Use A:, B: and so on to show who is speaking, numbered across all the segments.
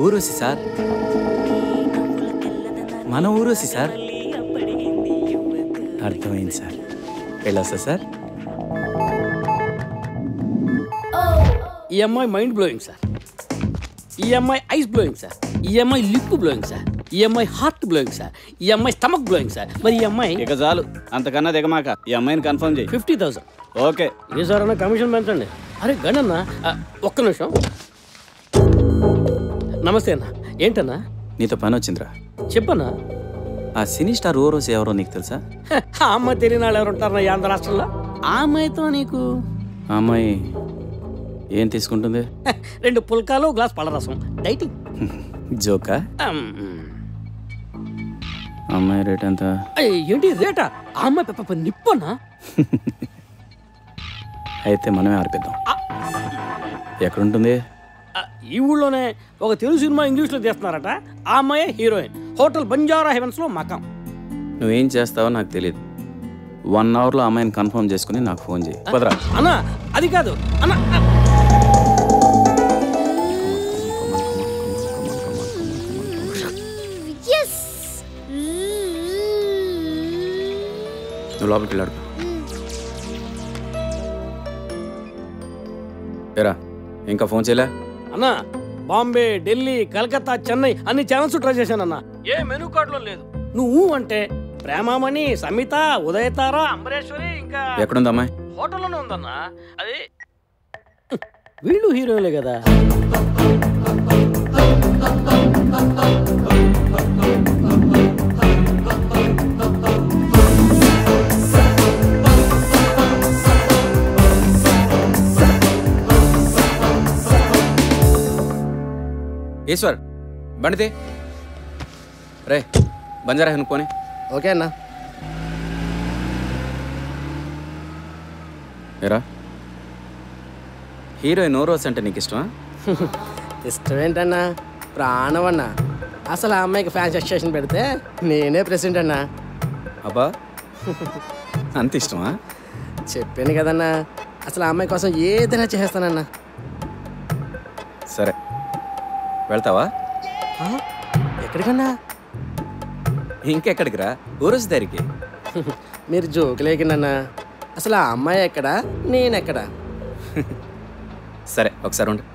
A: ఊరుసి sir, మన ఊరుసి sir. అర్థమైంది సార్. వెళ్ళొస్తా సార్.
B: ఈ అమ్మాయి మైండ్ బ్లోయింగ్ సార్, ఈ అమ్మాయి ఐస్ బ్లోయింగ్ సార్, ఈ అమ్మాయి లిప్ బ్లోయింగ్ సార్, ఈ అమ్మాయి హార్ట్ బ్లోయింగ్ సార్, ఈ అమ్మాయి స్టమక్ బ్లోయింగ్ సార్. మరి ఈ అమ్మాయి
C: ఇక చాలు, అంతకన్నా దిగమాక. ఈ అమ్మాయిని కన్ఫర్మ్ చేయి.
B: 50,000.
C: ఓకే.
B: ఏ సార్ అన్న కమిషన్ పెంచండి. అరే గణన్న ఒక్క నిమిషం. నమస్తే అన్న. ఏంటన్నా?
A: నీతో పని వచ్చిందిరా.
B: చెప్పన్నా.
A: ఆ సినీ స్టార్ ఊరోసి ఎవరో నీకు తెలుసా?
B: ఆ అమ్మాయి తెలియని వాళ్ళు ఎవరు ఉంటారన్నా ఈ ఆంధ్ర రాష్ట్రంలో? ఆ అమ్మాయితో నీకు
A: ఆ అమ్మాయి ఏం తీసుకుంటుంది?
B: 2 పుల్కాలు గ్లాస్ పళ్ళరసం. డైటింగ్.
A: జోకా? అమ్మాయి రేట్ ఎంత?
B: ఏంటి రేటా? ఆ అమ్మాయి నిప్పనా?
A: అయితే మనమే ఆర్పిద్దాం. ఎక్కడుంటుంది?
B: ఈ ఊళ్ళోనే ఒక తెలుగు సినిమా ఇంగ్లీష్లో తీస్తున్నారట. ఆ అమ్మాయి హీరోయిన్. హోటల్ బంజారా హెవెన్స్లో మకాం.
A: నువ్వేం చేస్తావో నాకు తెలియదు. 1 అవర్లో అమ్మాయిని కన్ఫర్మ్ చేసుకుని నాకు ఫోన్ చేయి. కుదరా?
B: అన్నా అది కాదు అన్నా.
A: నువ్వు లోపలికి వెళ్ళాడు. ఏరా ఇంకా ఫోన్ చేయలే?
B: అన్నా బాంబే, ఢిల్లీ, కలకత్తా, చెన్నై అన్ని ఛానల్స్ ట్రై చేశానన్నా. ఏ మెనూ కార్డులో లేదు. నువ్వు అంటే ప్రేమామణి, సమిత, ఉదయతార, అంబరేశ్వరి ఇంకా
A: ఎక్కడుంది అమ్మాయి?
B: హోటల్లోనే ఉందన్నా. అది వీళ్ళు హీరోలే కదా.
A: ఈశ్వర్ బండితే రే బంజారా అనుకోని.
D: ఓకే అన్నా.
A: ఏరా హీరోయిన్ ఊరోసి అంటే నీకు ఇష్టమా?
D: ఇష్టం ఏంటన్నా, ప్రాణం అన్నా. అసలు ఆ అమ్మాయికి ఫ్యాన్స్ ఎక్స్టేషన్ పెడితే నేనే ప్రెసిడెంట్ అన్నా.
A: అబ్బా అంత ఇష్టమా?
D: చెప్పాను కదన్నా, అసలు ఆ అమ్మాయి కోసం ఏదైనా చేస్తానన్నా.
A: సరే వెళ్తావా?
D: ఎక్కడికన్నా?
A: ఇంకెక్కడికి రా, ఊరోసి దారికి.
D: మీరు జోకులేకిందన్నా. అసలు ఆ అమ్మాయి ఎక్కడా, నేనెక్కడా?
A: సరే ఒకసారి ఉండు.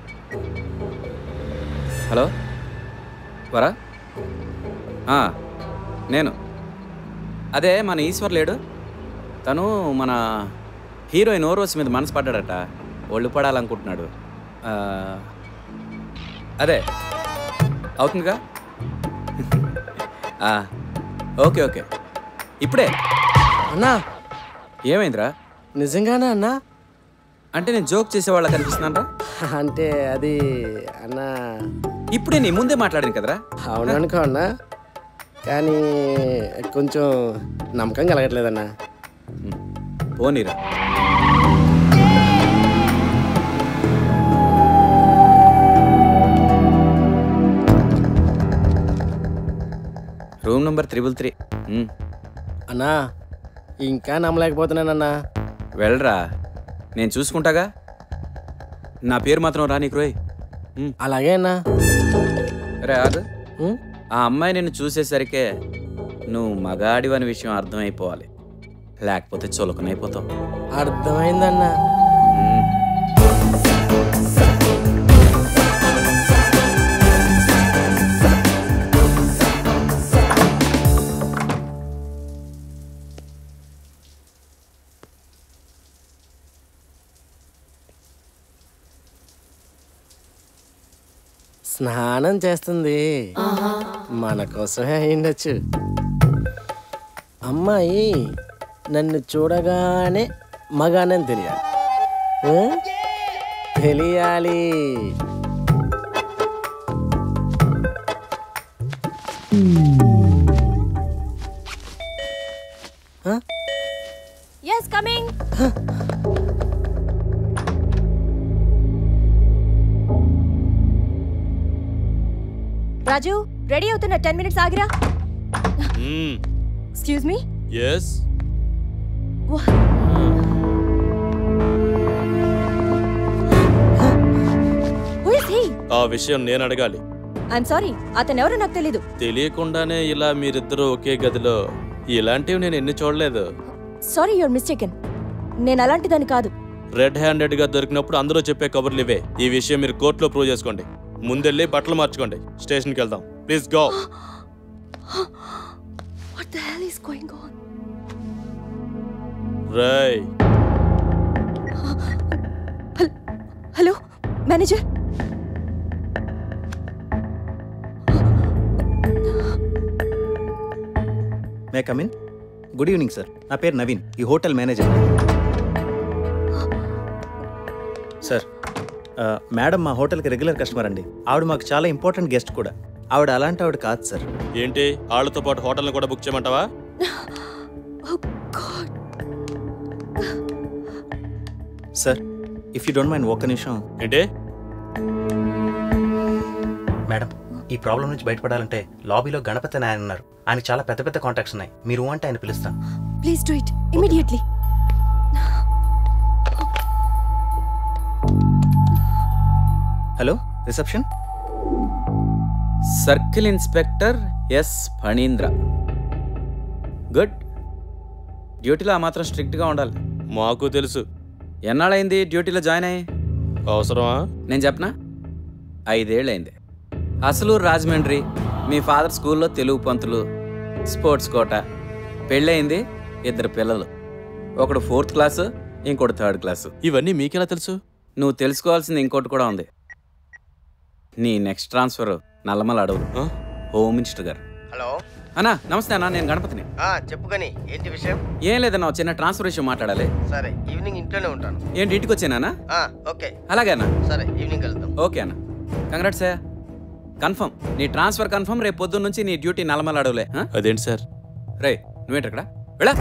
A: హలో వరా? నేను అదే మన ఈశ్వర్ లేడు, తను మన హీరోయిన్ ఊరోసి మీద మనసు పడ్డాడట. ఒళ్ళు పడాలనుకుంటున్నాడు. అదే అవుతుందిగా. ఓకే ఓకే ఇప్పుడే.
D: అన్నా
A: ఏమైందిరా?
D: నిజంగానా అన్నా?
A: అంటే నేను జోక్ చేసేవాళ్ళ కనిపిస్తున్నాను.
D: అంటే అది అన్నా
A: ఇప్పుడే నీ ముందే మాట్లాడింది కదరా.
D: అవుననుకో అన్నా, కానీ కొంచెం నమ్మకం కలగట్లేదన్నా.
A: పోనీరా. Room number 333.
D: అన్నా ఇంకా నమ్మలేకపోతున్నానన్నా.
A: వెళ్ళరా, నేను చూసుకుంటాగా. నా పేరు మాత్రం రా నీకు రోయ్.
D: అలాగే అన్నా.
A: రే ఆగు. ఆ అమ్మాయి నిన్ను చూసేసరికే నువ్వు మగాడివని విషయం అర్థమైపోవాలి, లేకపోతే చులకనైపోతావు.
D: అర్థమైందన్నా. స్నానం చేస్తుంది, మన కోసమే అయిండొచ్చు. అమ్మాయి నన్ను చూడగానే మగానని తెలియాలి. తెలియాలి.
E: Yes, coming. రాజు రెడీ అవుతున్న 10 minutes ఆగిరా. Excuse me.
F: yes
E: who is he?
F: ఆ విషయం నేను అడగాలి.
E: ఐఎమ్ సారీ, అతను ఎవరో నాకు తెలీదు.
F: తెలియకుండానే ఇలా మీరిద్దరూ ఒకే గదిలో ఇలాంటివి నేను ఎన్ని చూడలేదు.
E: Sorry, your mistaken. నేను అలాంటిదని కాదు.
F: రెడ్ హ్యాండెడ్ గా దొరికినప్పుడు అందరూ చెప్పే కబుర్లు ఇవే. ఈ విషయం మీరు కోర్టులో ప్రూవ్ చేసుకోండి. ముందెళ్ళి బట్టలు మార్చుకోండి. స్టేషన్కి వెళ్దాం. Please go.
E: What the hell is going on?
F: రై
E: hello manager.
G: May come in? Good evening sir, నా పేరు నవీన్, ఈ హోటల్ మేనేజర్. సార్, మేడం మా హోటల్కి రెగ్యులర్ కస్టమర్ అండి. ఆవిడ మాకు చాలా ఇంపార్టెంట్ గెస్ట్ కూడా. ఆవిడ అలాంటి ఆవిడ కాదు సార్.
F: ఏంటి, వాళ్ళతో పాటు హోటల్ని కూడా బుక్ చేయమంటావా?
G: Sir, if you don't mind ఒక్క నిమిషం.
F: ఏంటి?
G: మేడం, ఈ ప్రాబ్లం నుంచి బయటపడాలంటే లాబీలో గణపతి అని ఆయన ఉన్నారు. ఆయన చాలా పెద్ద పెద్ద కాంటాక్ట్స్ ఉన్నాయి. మీరు అంటే ఆయన పిలుస్తాను.
E: Please do it immediately.
G: Hello, reception.
A: Circle inspector S Phanindra. Good. డ్యూటీలో ఆ మాత్రం స్ట్రిక్ట్గా ఉండాలి.
F: మాకు తెలుసు.
A: ఎన్నాళ్ళైంది డ్యూటీలో జాయిన్ అయ్యి?
F: అవసరమా?
A: నేను చెప్పనా, 5 ఏళ్ళైంది. అసలు రాజమండ్రి. మీ ఫాదర్ స్కూల్లో తెలుగు పంతులు, స్పోర్ట్స్ కోట. పెళ్ళయింది, 2 పిల్లలు. ఒకడు 4th క్లాసు, ఇంకోటి 3rd క్లాసు.
F: ఇవన్నీ మీకెలా తెలుసు?
A: నువ్వు తెలుసుకోవాల్సింది ఇంకోటి కూడా ఉంది. నీ నెక్స్ట్ ట్రాన్స్ఫర్ నల్లమల అడవులు. హోమ్ మినిస్టర్ గారు.
H: హలో
A: అన్నా, నమస్తే అన్నా, నేను గణపతిని.
H: చెప్పు కానీ ఏంటి విషయం?
A: ఏం లేదన్నా, చిన్న ట్రాన్స్ఫర్ విషయం మాట్లాడాలి.
H: సరే, ఈవినింగ్ ఇంట్లోనే ఉంటాను.
A: ఏంటి, ఇంటికి వచ్చానా?
H: ఓకే.
A: అలాగే అన్న.
H: సరే, ఈవినింగ్ వెళ్దాం.
A: ఓకే అన్న, కంగ్రాట్స్ అయ్యా. కన్ఫర్మ్, నీ ట్రాన్స్ఫర్ కన్ఫర్మ్. రేపు పొద్దున్న నుంచి నీ డ్యూటీ నల్లమల అడవులే.
F: అదేంటి సార్?
A: రే, నువ్వేంటి అక్కడ? వెళ్ళా.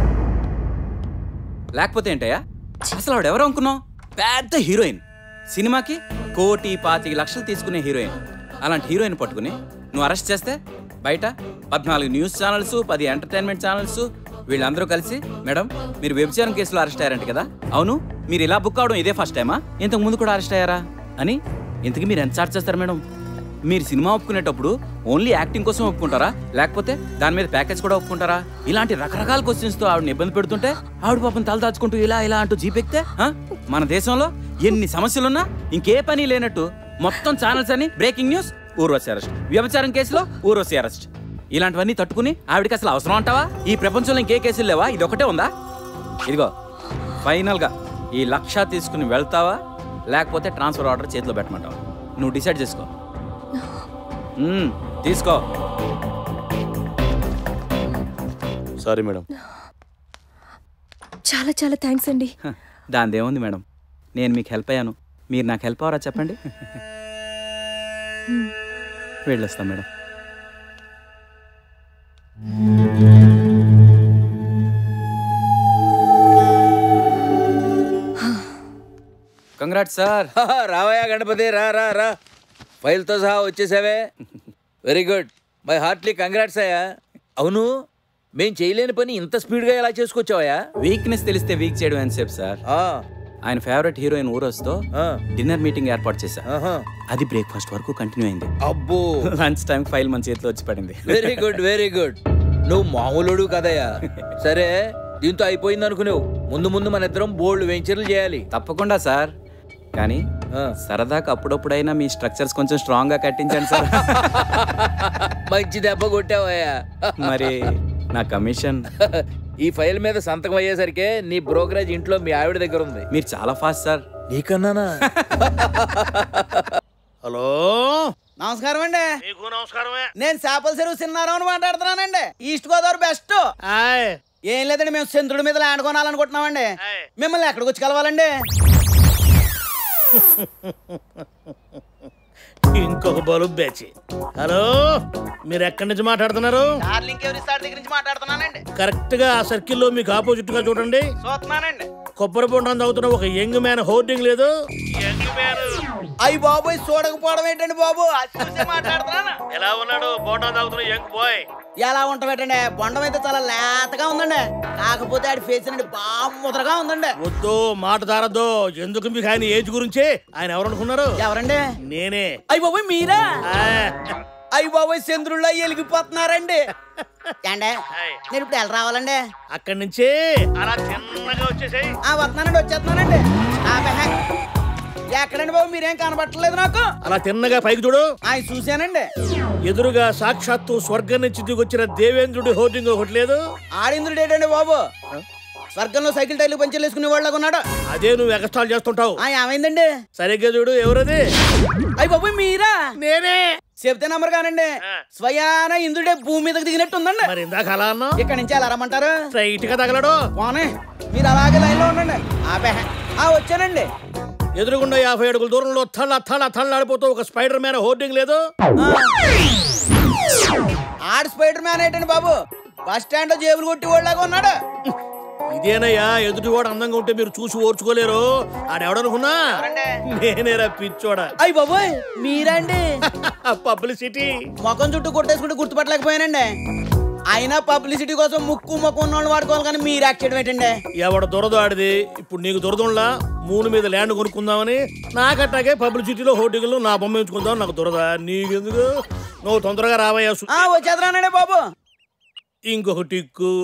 A: లేకపోతే ఏంటయ్యా, అసలు ఆవిడ ఎవరు అనుకున్నావు? పెద్ద హీరోయిన్. సినిమాకి 1,25,00,000 తీసుకునే హీరోయిన్. అలాంటి హీరోయిన్ పట్టుకుని నువ్వు అరెస్ట్ చేస్తే బయట 14 న్యూస్ ఛానల్స్, 10 ఎంటర్టైన్మెంట్ ఛానల్స్ వీళ్ళందరూ కలిసి, మేడం మీరు వ్యభిచారం కేసులో అరెస్ట్ అయ్యారంట కదా? అవును, మీరు ఇలా బుక్ అవడం ఇదే ఫస్ట్ టైమా? ఇంతకు ముందు కూడా అరెస్ట్ అయ్యారా అని. ఇంతకీ మీరు ఎంత చార్జ్ చేస్తారు మేడం? మీరు సినిమా ఒప్పుకునేటప్పుడు ఓన్లీ యాక్టింగ్ కోసం ఒప్పుకుంటారా, లేకపోతే దాని మీద ప్యాకేజ్ కూడా ఒప్పుకుంటారా? ఇలాంటి రకరకాల క్వశ్చన్స్ తో ఆవిడని ఇబ్బంది పెడుతుంటే ఆవిడ పాపం తల దాచుకుంటూ ఇలా ఇలా అంటూ జీపెక్తే, మన దేశంలో ఎన్ని సమస్యలున్నా ఇంకే పని లేనట్టు మొత్తం ఛానల్స్ అని బ్రేకింగ్ న్యూస్, ఊర్వశి అరెస్ట్, వ్యభిచారం కేసులో ఊర్వశి అరెస్ట్, ఇలాంటివన్నీ తట్టుకుని ఆవిడకి అసలు అవసరం అంటావా? ఈ ప్రపంచంలో ఇంకే కేసులు లేవా? ఇది ఒకటే ఉందా? ఇదిగో ఫైనల్ గా ఈ 1,00,000 తీసుకుని వెళ్తావా, లేకపోతే ట్రాన్స్ఫర్ ఆర్డర్ చేతిలో పెట్టమంటావా? నువ్వు డిసైడ్ చేసుకో. తీసుకో.
F: Sorry madam.
E: చాలా చాలా థ్యాంక్స్ అండి.
A: దానిదేముంది మేడం, నేను మీకు హెల్ప్ అయ్యాను, మీరు నాకు హెల్ప్ అవరా చెప్పండి. వెళ్ళొస్తాం మేడం. Congrats sir.
I: రావయ్యా గణపతి, రా రా రా. ఫైల్తో సహా వచ్చేసావే. Very good, my heartly congrats అయ్యా. అవును, మేం చేయలేని పని ఇంత స్పీడ్గా ఎలా చేసుకొచ్చావయ్యా?
A: వీక్నెస్ తెలిస్తే వీక్ చేయడం అని సేపు సార్. ఆయన ఫేవరెట్ హీరోయిన్ ఊరొస్తో డిన్నర్ మీటింగ్ ఏర్పాటు చేశా. అది బ్రేక్ఫాస్ట్ వరకు కంటిన్యూ అయింది.
I: అబ్బో,
A: లంచ్ టైం ఫైల్ మన చేతిలో వచ్చి పడింది.
I: Very good very good. నువ్వు మామూలుడు కదయ్యా. సరే, దీంతో అయిపోయింది అనుకునేవు. ముందు ముందు మన ఇద్దరం బోల్డ్ వెంచర్లు చేయాలి.
A: తప్పకుండా సార్, కానీ సరదాగా అప్పుడప్పుడైనా మీ స్ట్రక్చర్స్ కొంచెం స్ట్రాంగ్ గా కట్టించండి సార్.
I: మంచి దెబ్బ కొట్టావయ్యా.
A: మరి నా కమిషన్?
I: ఈ ఫైల్ మీద సంతకం అయ్యేసరికి నీ బ్రోకరేజ్ ఇంట్లో మీ ఆవిడ దగ్గర ఉంది.
A: మీరు చాలా ఫాస్ట్ సార్.
I: నీకన్నానా?
J: హలో, నమస్కారం అండి.
K: మీకు నమస్కారమే.
J: నేను చేపల చెరువు సిన్నారావు మాట్లాడుతున్నానండి. East Godavari best. ఏం లేదండి, మేము చంద్రుడి మీద ల్యాండ్ కొనాలనుకుంటున్నామండి. మిమ్మల్ని ఎక్కడికి వచ్చి కలవాలండి?
K: ఇంకొక బలు బ్యాచి. హలో, మీరు ఎక్కడి నుంచి మాట్లాడుతున్నారు?
J: డార్లింగ్ ఎవరి సార్ దగ్గర నుంచి మాట్లాడుతున్నానండి.
K: కరెక్ట్ గా ఆ సర్కిల్లో మీకు ఆపోజిట్ గా చూడండి.
J: చూస్తున్నానండి.
K: కొబ్బరి బొండం తాగుతున్న ఒక యంగ్ మ్యాన్ హోర్డింగ్ లేదు?
J: అయ్యి బాబోయ్, చూడకపోవడం ఏంటండి బాబు, మాట్లాడుతున్నాను.
K: ఎలా ఉన్నాడు బొండం తాగుతున్న యంగ్ బాయ్?
J: ఎలా ఉంటావేటండి బొండం అయితే చాలా లేతగా ఉందండి కాకపోతే ఆడి ఫేస్ అండి బాగా ముద్రగా ఉందండి
K: వద్దు మాట దారద్దు ఎందుకు మీకు ఆయన ఏజ్ గురించి ఆయన ఎవరు అనుకున్నారు
J: ఎవరండి
K: నేనే
J: అయ్య బాబోయ్ మీరా
K: ఆ,
J: అయ్య బాబోయ్ చంద్రుల్లో ఎలిగిపోతున్నారండి ఏండే నేను ఇప్పుడు ఎలా రావాలండి
K: అక్కడి నుంచి అలా చిన్నగా వచ్చేసాయి
J: వస్తున్నానండి వచ్చేస్తున్నానండి ఎక్కడండి బాబు మీరేం కనబట్టలేదు నాకు
K: అలా తిన్నగా పైకి చూడు
J: ఆయన చూశానండి
K: ఎదురుగా సాక్షాత్తు స్వర్గం నుంచి దిగొచ్చిన దేవేంద్రుడి హోర్డింగ్ ఒకటి లేదు
J: ఆడింద్రుడు ఏంటండి బాబు స్వర్గంలో సైకిల్ టైర్లు పంచర్లు వేసుకునే వాళ్ళగా ఉన్నాడు
K: అదే నువ్వు ఎగస్ట్రాల్ చేస్తుంటావు
J: ఏమైందండి
K: సరిగ్గా చూడు ఎవరది
J: అయ్య బాబు మీరా
K: నేనే
J: చెప్తే నమ్మరు కానండి స్వయాన ఇంద్రుడే భూమి మీదకి దిగినట్టు ఉందండి
K: మరి ఇందాక అలా అన్నా
J: ఇక్కడ నుంచి ఎలా రమ్మంటారు
K: స్ట్రైట్ గా తగలడు
J: పోనీ మీరు అలాగే లైన్ లో ఉండండి వచ్చానండి
K: ఎదురుగుండా 50 అడుగుల దూరంలో తళ్ళాడిపోతూ ఒక స్పైడర్ మ్యాన్ హోర్డింగ్ లేదు
J: ఆడు స్పైడర్ మ్యాన్ ఏంటండి బాబు బస్ స్టాండ్ లో జేబులు కొట్టి వాళ్ళగా ఉన్నాడు
K: ఇదేనయ్యా ఎదుటివాడు అందంగా ఉంటే మీరు చూసి ఓర్చుకోలేరు ఆడెవడనుకున్నా నేనేరా పిచ్చోడా
J: అయ్య బాబోయ్ మీరండి
K: పబ్లిసిటీ
J: ముఖం చుట్టూ కొట్టేసుకుంటే గుర్తుపట్టలేకపోయానండి అయినా పబ్లిసిటీ కోసం ముక్కు ముఖం ఉన్న వాళ్ళు వాడుకోవాలి కానీ మీరు యాక్ట్ చేయడం ఏంటండి
K: ఎవడ దొరద ఆడిది ఇప్పుడు నీకు దొరదంలా మూడు మీద ల్యాండ్ కొనుక్కుందామని నాకట్టాగే పబ్లిసిటీలో హోర్డింగ్లు నా బొమ్మ ఎంచుకుందాం నాకు దొరద నీకెందుకు నువ్వు తొందరగా రావయ్యా
J: వచ్చేద్రానండి బాబు
K: ఇంకొక టిక్కు